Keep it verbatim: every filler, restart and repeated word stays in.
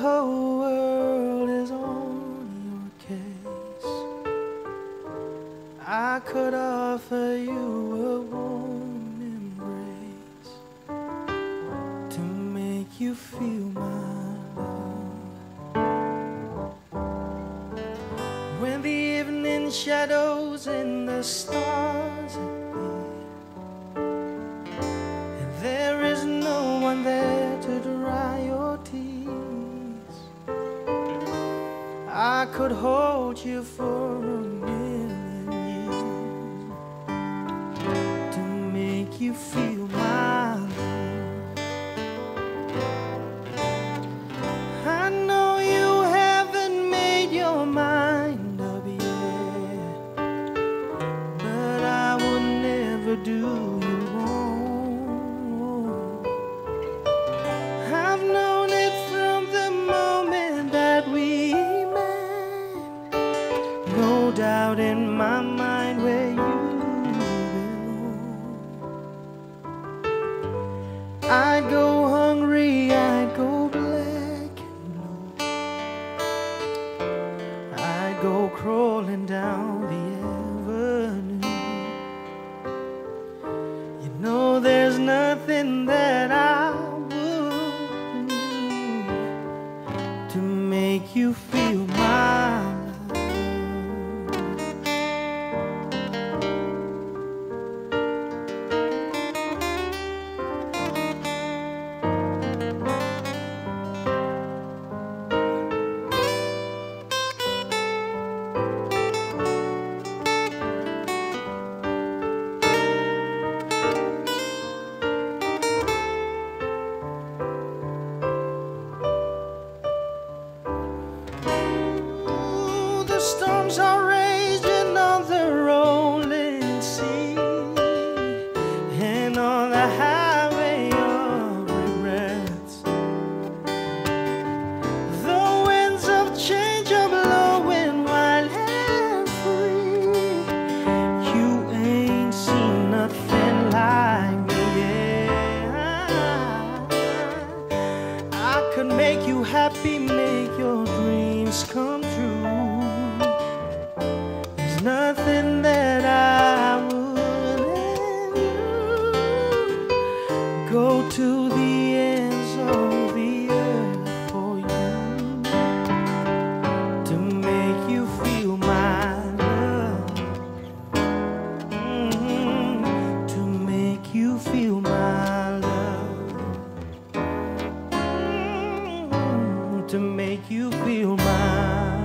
whole world is on your case, I could offer you a warm embrace to make you feel my love. When the evening shadows and the stars appear, and there is no one there to dry your tears, I could hold you for a million years to make you feel my love. I know you haven't made your mind up yet, but I would never do you wrong. I've known it from the moment that we met, no doubt in my mind where you belong. I'd go hungry, I'd go black and blue, I'd go crawling down the avenue. You know there's nothing that I wouldn't do to make you feel my love. The storms are raging on the rolling sea, and on the highway of regrets, the winds of change are blowing wild and free. You ain't seen nothing like me yet. I could make you happy, make your dreams come true. There's nothing that I wouldn't do. Go to the ends of the earth for you to make you feel my love. Mm-hmm. To make you feel my love. Mm-hmm. To make you feel my